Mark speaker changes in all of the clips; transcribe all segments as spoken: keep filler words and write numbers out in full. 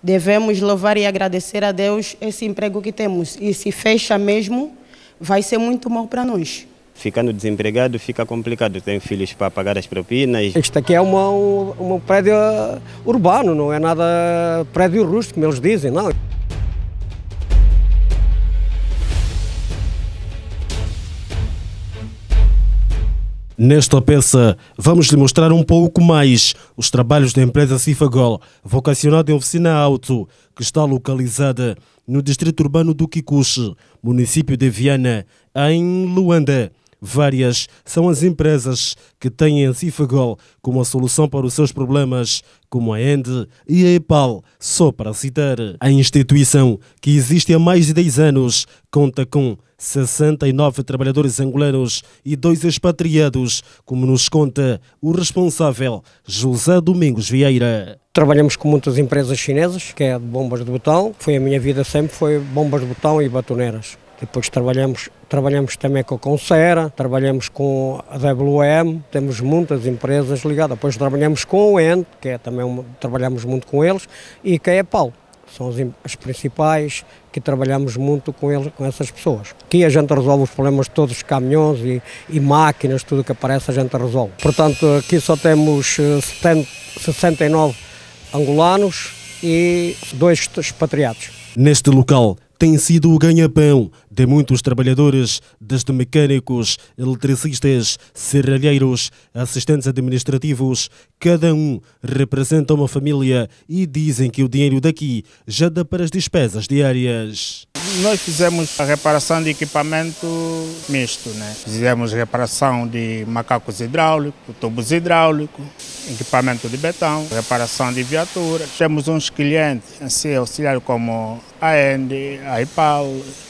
Speaker 1: devemos louvar e agradecer a Deus esse emprego que temos. E se fecha mesmo, vai ser muito mal para nós.
Speaker 2: Ficando desempregado fica complicado, tem filhos para pagar as propinas.
Speaker 3: Isto aqui é uma, um, um prédio urbano, não é nada prédio rústico, como eles dizem, não.
Speaker 4: Nesta peça, vamos lhe mostrar um pouco mais os trabalhos da empresa Cifagol, vocacionada em oficina auto, que está localizada no distrito urbano do Kikuchi, município de Viana, em Luanda. Várias são as empresas que têm a Cifagol como a solução para os seus problemas, como a Ende e a EPAL, só para citar. A instituição, que existe há mais de dez anos, conta com sessenta e nove trabalhadores angolanos e dois expatriados, como nos conta o responsável, José Domingos Vieira.
Speaker 3: Trabalhamos com muitas empresas chinesas, que é de bombas de botão. Foi a minha vida sempre, foi bombas de botão e batoneiras. Depois trabalhamos, trabalhamos também com a Concera, trabalhamos com a W M, temos muitas empresas ligadas. Depois trabalhamos com o Ende, que é também uma, trabalhamos muito com eles, e que é a EPAL. São as, as principais que trabalhamos muito com, eles, com essas pessoas. Aqui a gente resolve os problemas de todos os caminhões e, e máquinas, tudo que aparece a gente resolve. Portanto, aqui só temos sessenta e nove angolanos e dois expatriados.
Speaker 4: Neste local tem sido o ganha-pão de muitos trabalhadores, desde mecânicos, eletricistas, serralheiros, assistentes administrativos. Cada um representa uma família e dizem que o dinheiro daqui já dá para as despesas diárias.
Speaker 5: Nós fizemos a reparação de equipamento misto, né? Fizemos reparação de macacos hidráulicos, tubos hidráulicos, equipamento de betão, reparação de viaturas. Temos uns clientes assim, auxiliares como a Ende, a EPAL,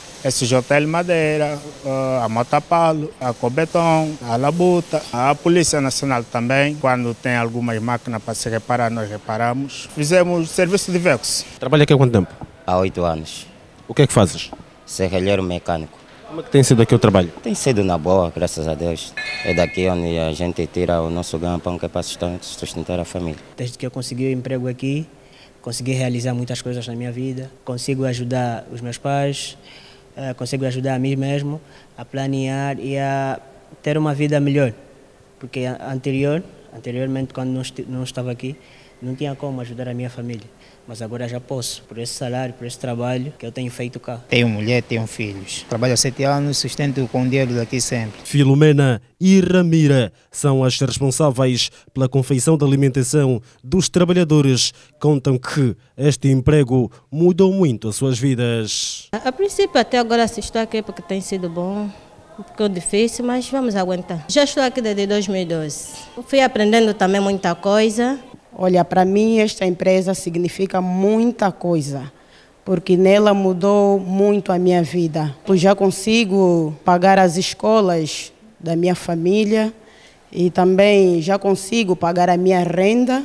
Speaker 5: S J L Madeira, a Motapalo, a Cobeton, a Labuta, a Polícia Nacional também. Quando tem algumas máquinas para se reparar, nós reparamos. Fizemos serviço de Vex.
Speaker 4: Trabalha aqui há quanto tempo?
Speaker 6: Há oito anos.
Speaker 4: O que é que fazes?
Speaker 6: Serralheiro mecânico.
Speaker 4: Como é que tem sido aqui o trabalho?
Speaker 6: Tem sido na boa, graças a Deus. É daqui onde a gente tira o nosso ganha-pão, que é para sustentar a família.
Speaker 7: Desde que eu consegui o emprego aqui, consegui realizar muitas coisas na minha vida. Consigo ajudar os meus pais, consigo ajudar a mim mesmo a planear e a ter uma vida melhor. Porque anterior, anteriormente, quando não estava aqui, não tinha como ajudar a minha família. Mas agora já posso, por esse salário, por esse trabalho que eu tenho feito cá.
Speaker 8: Tenho mulher, tenho filhos. Trabalho há sete anos, sustento com dinheiro daqui sempre.
Speaker 4: Filomena e Ramira são as responsáveis pela confeição da alimentação dos trabalhadores. Contam que este emprego mudou muito as suas vidas.
Speaker 9: A princípio, até agora se estou aqui porque tem sido bom. Um pouco difícil, mas vamos aguentar. Já estou aqui desde dois mil e doze. Fui aprendendo também muita coisa.
Speaker 1: Olha, para mim esta empresa significa muita coisa, porque nela mudou muito a minha vida. Eu já consigo pagar as escolas da minha família e também já consigo pagar a minha renda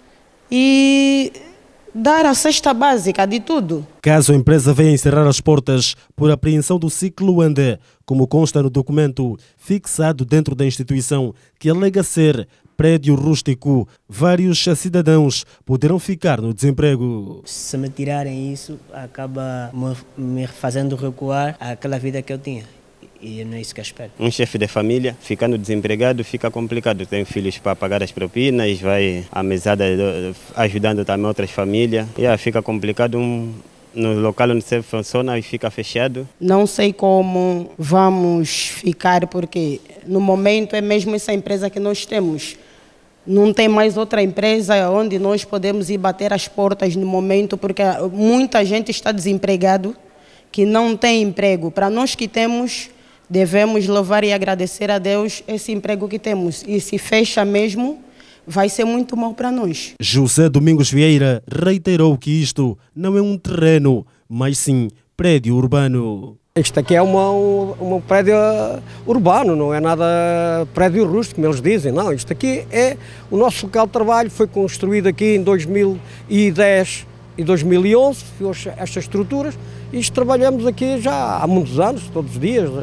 Speaker 1: e dar a cesta básica de tudo.
Speaker 4: Caso a empresa venha encerrar as portas por apreensão do ciclo Luanda, como consta no documento fixado dentro da instituição, que alega ser prédio rústico, vários cidadãos poderão ficar no desemprego.
Speaker 7: Se me tirarem isso, acaba me fazendo recuar àquela vida que eu tinha. E não é isso que eu espero.
Speaker 2: Um chefe de família, ficando desempregado, fica complicado. Tem filhos para pagar as propinas, vai à mesada ajudando também outras famílias. E fica complicado um... no local onde você funciona e fica fechado.
Speaker 1: Não sei como vamos ficar, porque no momento é mesmo essa empresa que nós temos. Não tem mais outra empresa onde nós podemos ir bater as portas no momento, porque muita gente está desempregado, que não tem emprego. Para nós que temos, devemos louvar e agradecer a Deus esse emprego que temos. E se fecha mesmo, vai ser muito mal para nós.
Speaker 4: José Domingos Vieira reiterou que isto não é um terreno, mas sim prédio urbano.
Speaker 3: Isto aqui é uma, um, um prédio urbano, não é nada prédio rústico, como eles dizem. Não, isto aqui é o nosso local de trabalho, foi construído aqui em dois mil e dez e dois mil e onze, estas estruturas, e trabalhamos aqui já há muitos anos, todos os dias.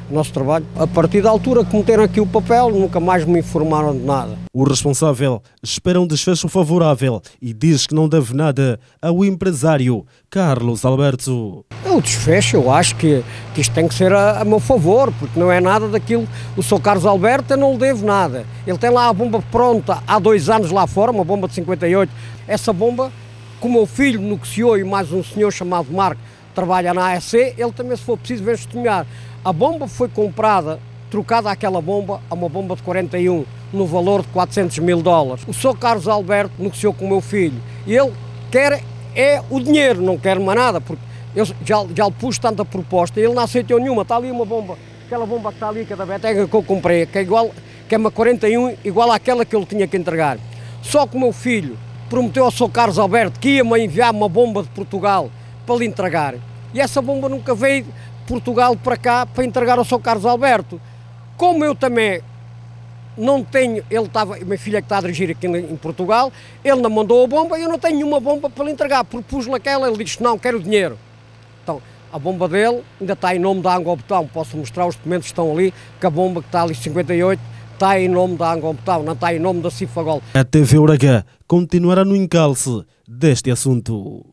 Speaker 3: o nosso trabalho. A partir da altura que meteram aqui o papel, nunca mais me informaram de nada.
Speaker 4: O responsável espera um desfecho favorável e diz que não deve nada ao empresário Carlos Alberto.
Speaker 3: O desfecho, eu acho que, que isto tem que ser a, a meu favor, porque não é nada daquilo. O senhor Carlos Alberto, eu não lhe devo nada. Ele tem lá a bomba pronta há dois anos lá fora, uma bomba de cinquenta e oito. Essa bomba, que o meu filho negociou e mais um senhor chamado Marco trabalha na A E C, ele também, se for preciso, vem testemunhar. A bomba foi comprada, trocada aquela bomba, a uma bomba de quarenta e um, no valor de quatrocentos mil dólares. O senhor Carlos Alberto negociou com o meu filho e ele quer é o dinheiro, não quer mais nada, porque eu já, já lhe pus tanta proposta e ele não aceitou nenhuma. Está ali uma bomba, aquela bomba que está ali, que é da Betega que eu comprei, que é, igual, que é uma quarenta e um, igual àquela que eu lhe tinha que entregar. Só que o meu filho prometeu ao senhor Carlos Alberto que ia-me enviar uma bomba de Portugal para lhe entregar. E essa bomba nunca veio de Portugal para cá para entregar ao senhor Carlos Alberto. Como eu também não tenho, ele estava, minha filha que está a dirigir aqui em Portugal, ele não mandou a bomba e eu não tenho nenhuma bomba para lhe entregar. Propus-lhe aquela, ele disse, não, quero o dinheiro. Então, a bomba dele ainda está em nome da Angobetão, posso mostrar os documentos que estão ali, que a bomba que está ali, cinquenta e oito, está em nome da Angobetão, não está em nome da Cifagol.
Speaker 4: A T V Uraga continuará no encalce deste assunto.